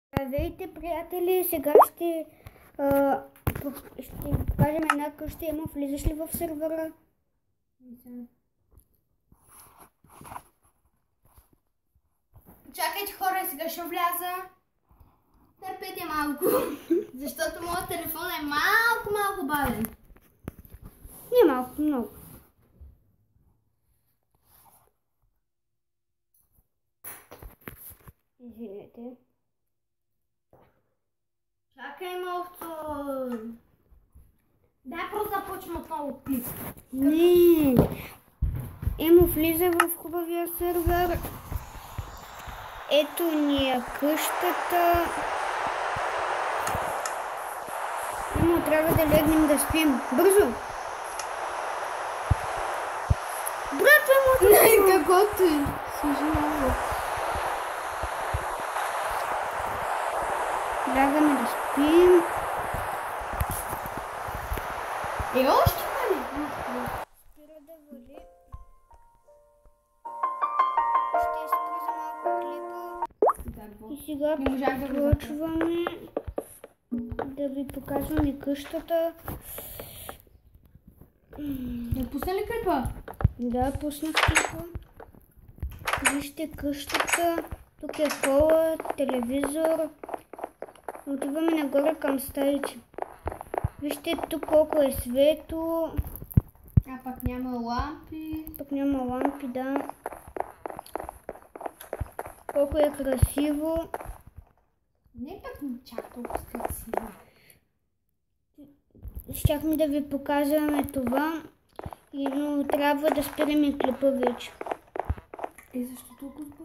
Здравейте, приятели! Сега ще покажем една къща. Емо, влизаш ли в сервера? Чакайте, хора, сега ще вляза. Търпете малко, защото моят телефон е малко бавен. Не малко, много. Извинете. Чакай малко. Дай просто започвам отново пик. Не. Емо, влиза в хубавия сервер. Ето ни е къщата. Емо, трябва да легнем да спим. Бързо! Брат, Емо, Каквото е. лягаме да спим. Още ли? Спира да вали. Ще спра за малко клипа. И сега Не можах да го почваме да ви покажваме къщата. Не пусна ли клипа? Да, пуснах клипа. Вижте къщата. Тук е хола, телевизор. Отиваме нагоре към стаите. Вижте тук колко е светло. А пак няма лампи. Тук няма лампи, да. Колко е красиво. Не пък чак толкова красиво. Щяхме да ви покажем това, но трябва да спираме клипа вече. Защо толкова